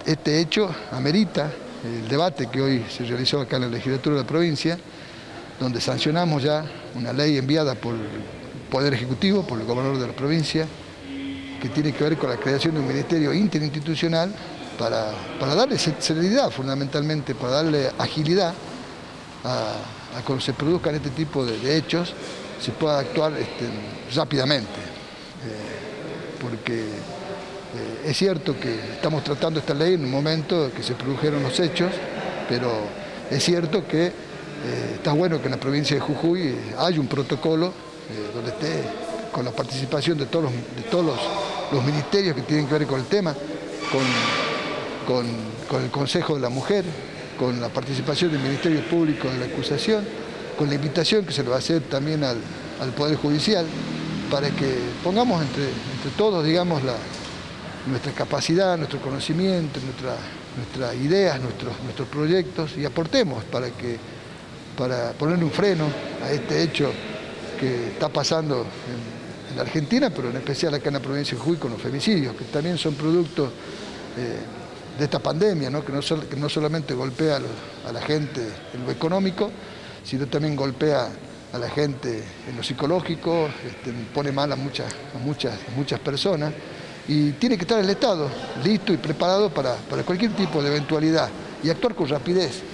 Este hecho amerita el debate que hoy se realizó acá en la legislatura de la provincia, donde sancionamos ya una ley enviada por el Poder Ejecutivo, por el gobernador de la provincia, que tiene que ver con la creación de un ministerio interinstitucional para darle celeridad, fundamentalmente, para darle agilidad a cuando se produzcan este tipo de hechos, se pueda actuar rápidamente. Porque es cierto que estamos tratando esta ley en un momento que se produjeron los hechos, pero es cierto que está bueno que en la provincia de Jujuy haya un protocolo donde esté con la participación de todos los ministerios que tienen que ver con el tema, con el Consejo de la Mujer, con la participación del Ministerio Público de la acusación, con la invitación que se le va a hacer también al Poder Judicial, para que pongamos entre todos, digamos, nuestra capacidad, nuestro conocimiento, nuestras ideas, nuestros proyectos, y aportemos para ponerle un freno a este hecho que está pasando en la Argentina, pero en especial acá en la provincia de Jujuy con los femicidios, que también son producto de esta pandemia, ¿no? Que no solamente golpea a la gente en lo económico, sino también golpea a la gente en lo psicológico, pone mal a muchas personas, y tiene que estar el Estado listo y preparado para cualquier tipo de eventualidad y actuar con rapidez.